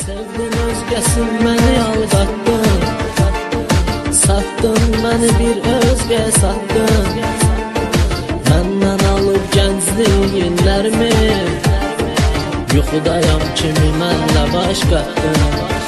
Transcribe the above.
Sevdin özgesin beni aldattın, sattın beni bir özge sattın. Benden alıp gençliğinlerimi, yuxudayam kimi mənlə başqatdın.